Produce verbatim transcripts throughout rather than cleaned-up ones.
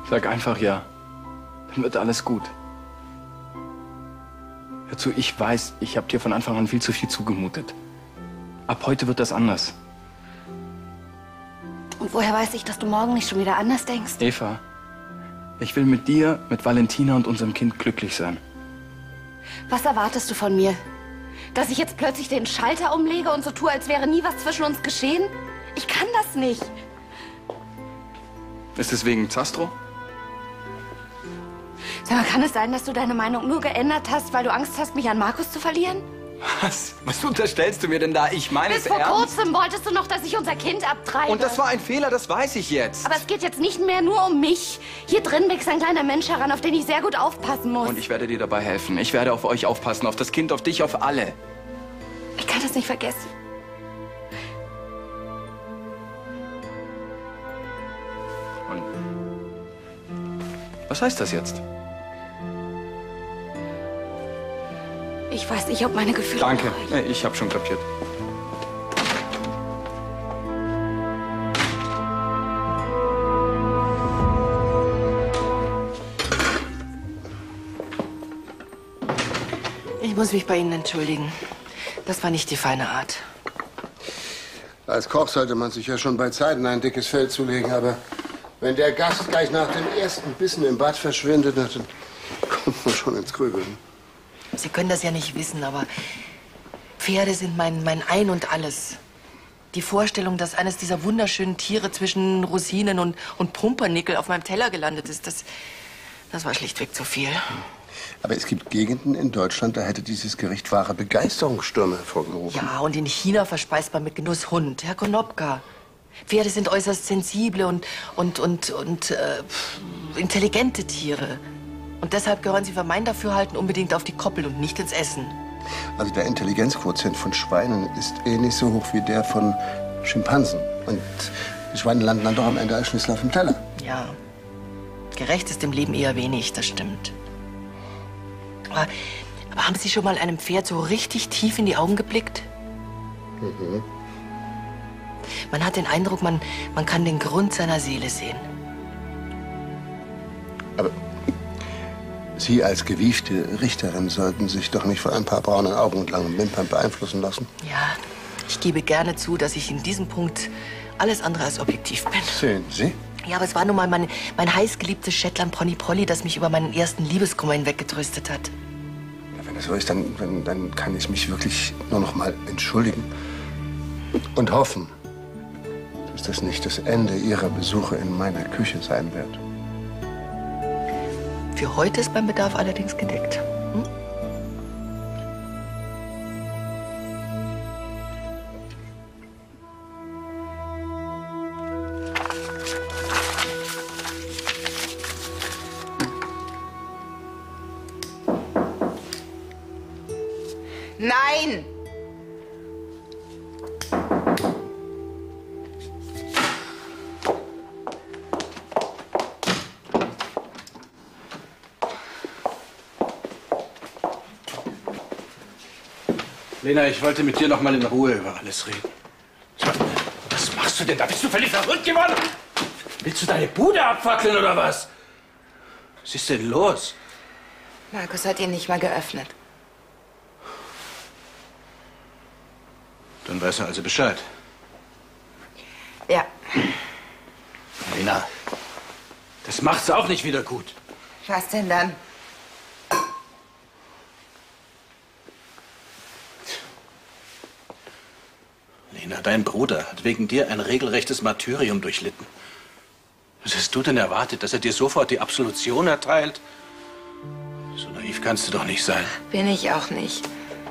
Sag einfach ja. Dann wird alles gut. Hör zu, ich weiß, ich habe dir von Anfang an viel zu viel zugemutet. Ab heute wird das anders. Und woher weiß ich, dass du morgen nicht schon wieder anders denkst? Eva, ich will mit dir, mit Valentina und unserem Kind glücklich sein. Was erwartest du von mir? Dass ich jetzt plötzlich den Schalter umlege und so tue, als wäre nie was zwischen uns geschehen? Ich kann das nicht. Ist es wegen Zastro? Sag mal, kann es sein, dass du deine Meinung nur geändert hast, weil du Angst hast, mich an Markus zu verlieren? Was? Was unterstellst du mir denn da? Ich meine es Bis vor ernst. kurzem wolltest du noch, dass ich unser Kind abtreibe. Und das war ein Fehler, das weiß ich jetzt. Aber es geht jetzt nicht mehr nur um mich. Hier drin wächst ein kleiner Mensch heran, auf den ich sehr gut aufpassen muss. Und ich werde dir dabei helfen. Ich werde auf euch aufpassen, auf das Kind, auf dich, auf alle. Ich kann das nicht vergessen. Und was heißt das jetzt? Ich weiß nicht, ob meine Gefühle... Danke, Nee, ich habe schon kapiert. Ich muss mich bei Ihnen entschuldigen. Das war nicht die feine Art. Als Koch sollte man sich ja schon bei Zeiten ein dickes Fell zulegen, aber wenn der Gast gleich nach dem ersten Bissen im Bad verschwindet, dann kommt man schon ins Grübeln. Sie können das ja nicht wissen, aber Pferde sind mein, mein Ein und Alles. Die Vorstellung, dass eines dieser wunderschönen Tiere zwischen Rosinen und, und Pumpernickel auf meinem Teller gelandet ist, das, das war schlichtweg zu viel. Aber es gibt Gegenden in Deutschland, da hätte dieses Gericht wahre Begeisterungsstürme hervorgerufen. Ja, und in China verspeist man mit Genuss Hund, Herr Konopka. Pferde sind äußerst sensible und, und, und, und äh, intelligente Tiere. Und deshalb gehören sie für mein Dafürhalten unbedingt auf die Koppel und nicht ins Essen. Also der Intelligenzquotient von Schweinen ist eh nicht so hoch wie der von Schimpansen. Und die Schweine landen dann doch am Ende als Schnitzel auf dem Teller. Ja, gerecht ist im Leben eher wenig, das stimmt. Aber, aber haben Sie schon mal einem Pferd so richtig tief in die Augen geblickt? Mhm. Man hat den Eindruck, man, man kann den Grund seiner Seele sehen. Aber Sie als gewiefte Richterin sollten sich doch nicht von ein paar braunen Augen und langen Wimpern beeinflussen lassen. Ja, ich gebe gerne zu, dass ich in diesem Punkt alles andere als objektiv bin. Sehen Sie? Ja, aber es war nun mal mein, mein heißgeliebtes Shetland-Pony Polly, das mich über meinen ersten Liebeskummer hinweggetröstet hat. Ja, wenn das so ist, dann, dann, dann kann ich mich wirklich nur noch mal entschuldigen und hoffen, dass das nicht das Ende Ihrer Besuche in meiner Küche sein wird. Für heute ist mein Bedarf allerdings gedeckt. Hm? Nein! Lena, ich wollte mit dir noch mal in Ruhe über alles reden. Was machst du denn da? Bist du völlig verrückt geworden? Willst du deine Bude abfackeln oder was? Was ist denn los? Markus hat ihn nicht mal geöffnet. Dann weiß er also Bescheid. Ja. Lena, das macht's auch nicht wieder gut. Was denn dann? Lena, dein Bruder hat wegen dir ein regelrechtes Martyrium durchlitten. Was hast du denn erwartet, dass er dir sofort die Absolution erteilt? So naiv kannst du doch nicht sein. Bin ich auch nicht.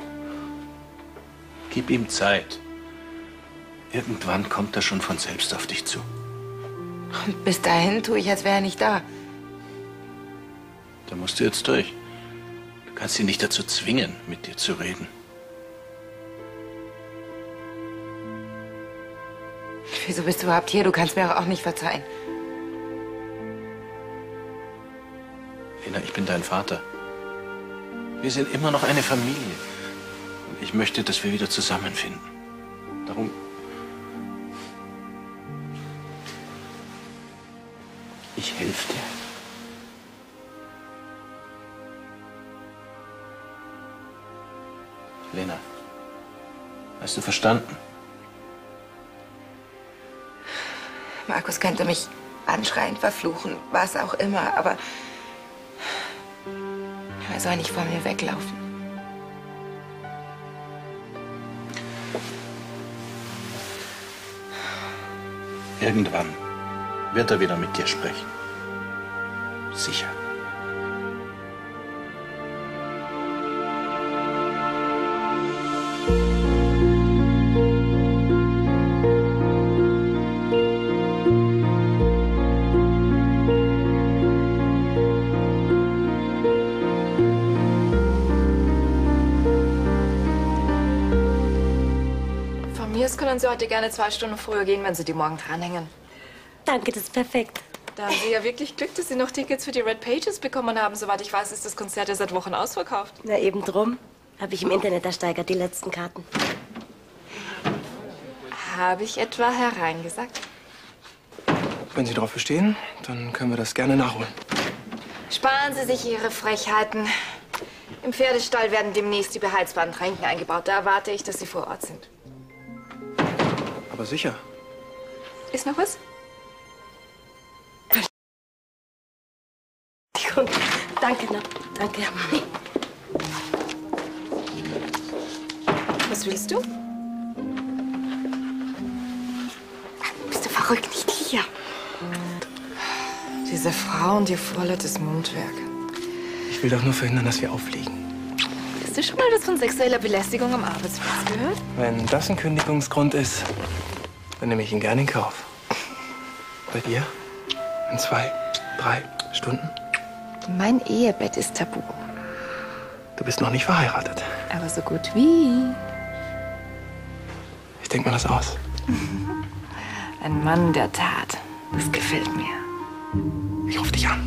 Gib ihm Zeit. Irgendwann kommt er schon von selbst auf dich zu. Und bis dahin tue ich, als wäre er nicht da. Da musst du jetzt durch. Du kannst ihn nicht dazu zwingen, mit dir zu reden. Wieso bist du überhaupt hier? Du kannst mir auch nicht verzeihen. Lena, ich bin dein Vater. Wir sind immer noch eine Familie. Und ich möchte, dass wir wieder zusammenfinden. Darum... Ich helfe dir. Lena, hast du verstanden? Markus könnte mich anschreien, verfluchen, was auch immer, aber er soll nicht vor mir weglaufen. Irgendwann wird er wieder mit dir sprechen. Sicher. Von mir aus können Sie heute gerne zwei Stunden früher gehen, wenn Sie die morgen dranhängen. Danke, das ist perfekt. Da haben Sie ja wirklich Glück, dass Sie noch Tickets für die Red Pages bekommen haben. Soweit ich weiß, ist das Konzert ja seit Wochen ausverkauft. Na eben drum. Habe ich im Internet ersteigert, die letzten Karten. Habe ich etwa hereingesagt? Wenn Sie darauf bestehen, dann können wir das gerne nachholen. Sparen Sie sich Ihre Frechheiten. Im Pferdestall werden demnächst die beheizbaren Tränken eingebaut. Da erwarte ich, dass Sie vor Ort sind. Aber sicher. Ist noch was? Danke, na, danke. Was willst du? Bist du verrückt, nicht hier? Diese Frau und ihr vorletztes Mundwerk. Ich will doch nur verhindern, dass wir auffliegen. Hast du schon mal was von sexueller Belästigung am Arbeitsplatz gehört? Wenn das ein Kündigungsgrund ist, dann nehme ich ihn gerne in Kauf. Bei dir? In zwei, drei Stunden? Mein Ehebett ist tabu. Du bist noch nicht verheiratet. Aber so gut wie. Ich denke mir das aus. Ein Mann der Tat. Das gefällt mir. Ich rufe dich an.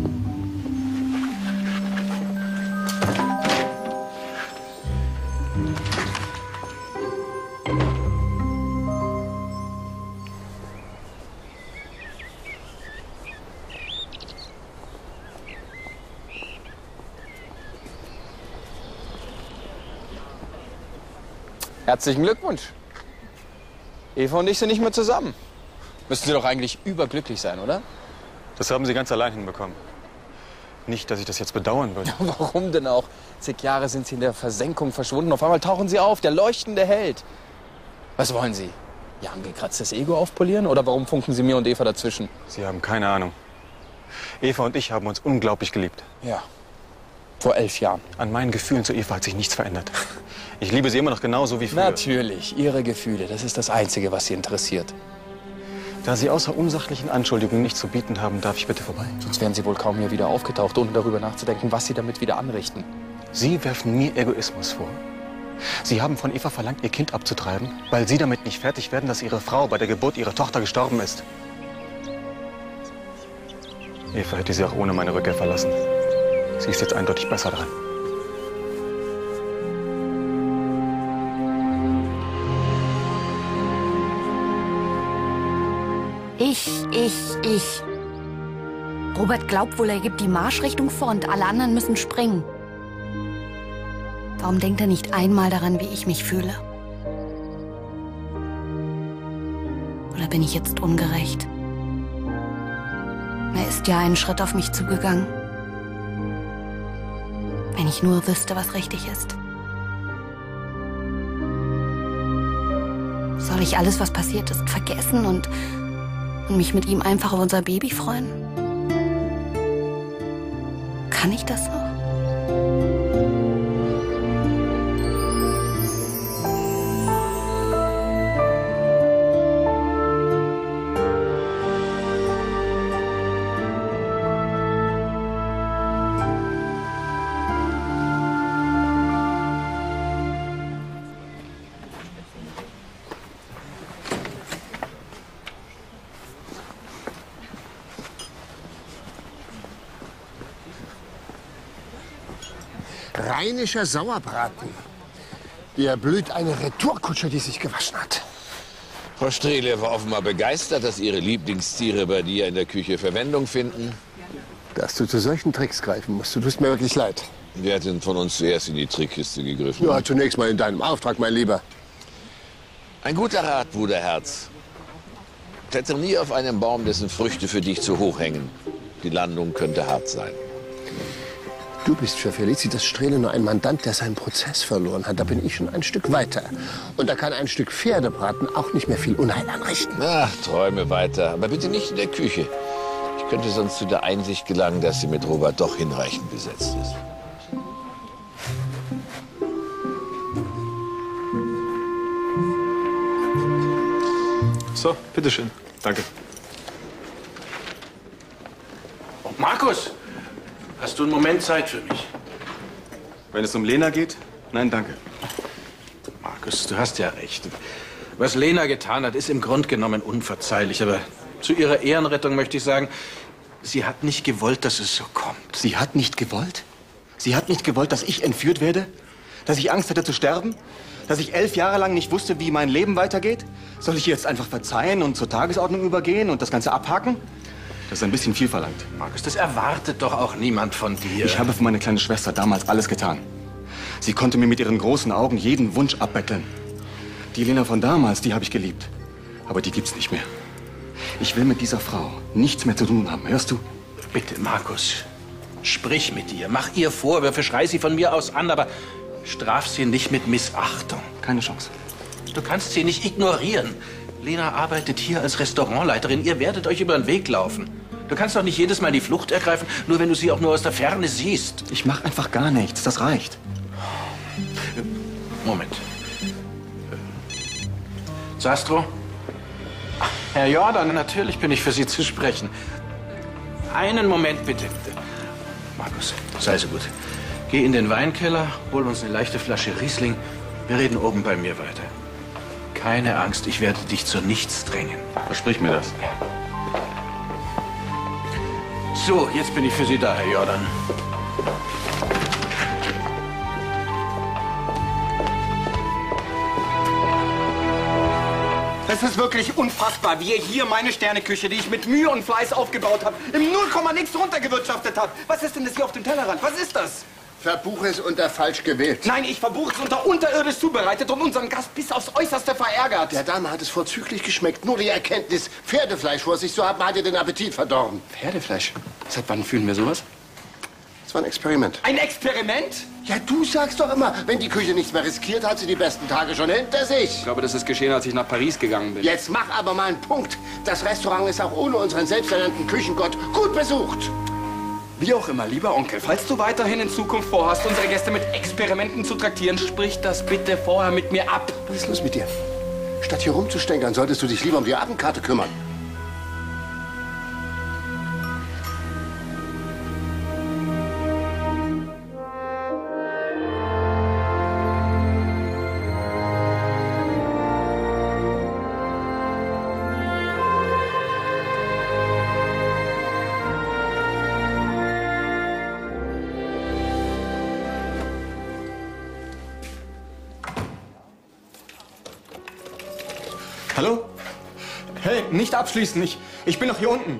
Herzlichen Glückwunsch. Eva und ich sind nicht mehr zusammen. Müssten Sie doch eigentlich überglücklich sein, oder? Das haben Sie ganz allein hinbekommen. Nicht, dass ich das jetzt bedauern würde. Warum denn auch? Zig Jahre sind Sie in der Versenkung verschwunden. Auf einmal tauchen Sie auf, der leuchtende Held. Was wollen Sie? Ihr angekratztes Ego aufpolieren? Oder warum funken Sie mir und Eva dazwischen? Sie haben keine Ahnung. Eva und ich haben uns unglaublich geliebt. Ja. Vor elf Jahren. An meinen Gefühlen zu Eva hat sich nichts verändert. Ich liebe sie immer noch genauso wie früher. Natürlich, Ihre Gefühle. Das ist das Einzige, was Sie interessiert. Da Sie außer unsachlichen Anschuldigungen nichts zu bieten haben, darf ich bitte vorbei. Sonst wären Sie wohl kaum hier wieder aufgetaucht, ohne darüber nachzudenken, was Sie damit wieder anrichten. Sie werfen mir Egoismus vor. Sie haben von Eva verlangt, ihr Kind abzutreiben, weil Sie damit nicht fertig werden, dass Ihre Frau bei der Geburt ihrer Tochter gestorben ist. Eva hätte Sie auch ohne meine Rückkehr verlassen. Sie ist jetzt eindeutig besser dran. Ich, ich, ich. Robert glaubt wohl, er gibt die Marschrichtung vor und alle anderen müssen springen. Warum denkt er nicht einmal daran, wie ich mich fühle? Oder bin ich jetzt ungerecht? Er ist ja einen Schritt auf mich zugegangen. Wenn ich nur wüsste, was richtig ist. Soll ich alles, was passiert ist, vergessen und, und mich mit ihm einfach auf unser Baby freuen? Kann ich das noch? Rheinischer Sauerbraten. Hier blüht eine Retourkutsche, die sich gewaschen hat. Frau Strehle war offenbar begeistert, dass Ihre Lieblingstiere bei dir in der Küche Verwendung finden. Dass du zu solchen Tricks greifen musst, du tust mir wirklich leid. Wer hat denn von uns zuerst in die Trickkiste gegriffen? Ja, zunächst mal in deinem Auftrag, mein Lieber. Ein guter Rat, Bruderherz. Kletter nie auf einen Baum, dessen Früchte für dich zu hoch hängen. Die Landung könnte hart sein. Du bist für Felicitas Strehle nur ein Mandant, der seinen Prozess verloren hat. Da bin ich schon ein Stück weiter. Und da kann ein Stück Pferdebraten auch nicht mehr viel Unheil anrichten. Ach, träume weiter. Aber bitte nicht in der Küche. Ich könnte sonst zu der Einsicht gelangen, dass sie mit Robert doch hinreichend besetzt ist. So, bitteschön. Danke. Oh, Markus, hast du einen Moment Zeit für mich? Wenn es um Lena geht? Nein, danke. Markus, du hast ja recht. Was Lena getan hat, ist im Grunde genommen unverzeihlich. Aber zu ihrer Ehrenrettung möchte ich sagen, sie hat nicht gewollt, dass es so kommt. Sie hat nicht gewollt? Sie hat nicht gewollt, dass ich entführt werde? Dass ich Angst hatte zu sterben? Dass ich elf Jahre lang nicht wusste, wie mein Leben weitergeht? Soll ich ihr jetzt einfach verzeihen und zur Tagesordnung übergehen und das Ganze abhaken? Das ist ein bisschen viel verlangt. Markus, das erwartet doch auch niemand von dir. Ich habe für meine kleine Schwester damals alles getan. Sie konnte mir mit ihren großen Augen jeden Wunsch abbetteln. Die Lena von damals, die habe ich geliebt. Aber die gibt's nicht mehr. Ich will mit dieser Frau nichts mehr zu tun haben. Hörst du? Bitte, Markus, sprich mit ihr. Mach ihr Vorwürfe, schrei sie von mir aus an, aber straf sie nicht mit Missachtung. Keine Chance. Du kannst sie nicht ignorieren. Lena arbeitet hier als Restaurantleiterin. Ihr werdet euch über den Weg laufen. Du kannst doch nicht jedes Mal die Flucht ergreifen, nur wenn du sie auch nur aus der Ferne siehst. Ich mache einfach gar nichts. Das reicht. Moment. Sastro? Ach, Herr Jordan, natürlich bin ich für Sie zu sprechen. Einen Moment bitte. Markus, sei so gut. Geh in den Weinkeller, hol uns eine leichte Flasche Riesling. Wir reden oben bei mir weiter. Keine Angst, ich werde dich zu nichts drängen. Versprich mir das. So, jetzt bin ich für Sie da, Herr Jordan. Es ist wirklich unfassbar, wie ihr hier meine Sterneküche, die ich mit Mühe und Fleiß aufgebaut habe, im null Komma nix runtergewirtschaftet habt. Was ist denn das hier auf dem Tellerrand? Was ist das? Verbuche es unter falsch gewählt. Nein, ich verbuche es unter unterirdisch zubereitet und unseren Gast bis aufs Äußerste verärgert. Der Dame hat es vorzüglich geschmeckt. Nur die Erkenntnis, Pferdefleisch vor sich zu haben, hat ihr den Appetit verdorben. Pferdefleisch? Seit wann fühlen wir sowas? Das war ein Experiment. Ein Experiment? Ja, du sagst doch immer, wenn die Küche nichts mehr riskiert, hat sie die besten Tage schon hinter sich. Ich glaube, das ist geschehen, als ich nach Paris gegangen bin. Jetzt mach aber mal einen Punkt. Das Restaurant ist auch ohne unseren selbsternannten Küchengott gut besucht. Wie auch immer, lieber Onkel, falls du weiterhin in Zukunft vorhast, unsere Gäste mit Experimenten zu traktieren, sprich das bitte vorher mit mir ab. Was ist los mit dir? Statt hier rumzustänkern, solltest du dich lieber um die Abendkarte kümmern. Hallo? Hey, nicht abschließen, ich, ich bin noch hier unten.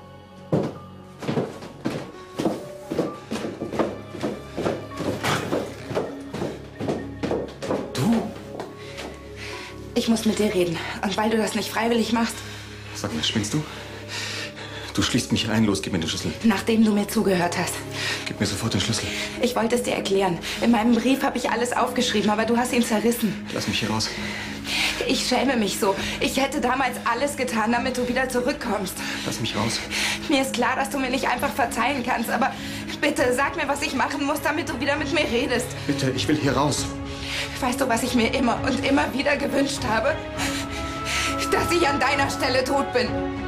Du? Ich muss mit dir reden. Und weil du das nicht freiwillig machst, Sag mal, spinnst du? Du schließt mich ein. Los, gib mir den Schlüssel. nachdem du mir zugehört hast. Gib mir sofort den Schlüssel. Ich wollte es dir erklären. In meinem Brief habe ich alles aufgeschrieben, aber du hast ihn zerrissen. Lass mich hier raus. Ich schäme mich so. Ich hätte damals alles getan, damit du wieder zurückkommst. Lass mich raus. Mir ist klar, dass du mir nicht einfach verzeihen kannst, aber bitte sag mir, was ich machen muss, damit du wieder mit mir redest. Bitte, ich will hier raus. Weißt du, was ich mir immer und immer wieder gewünscht habe? Dass ich an deiner Stelle tot bin.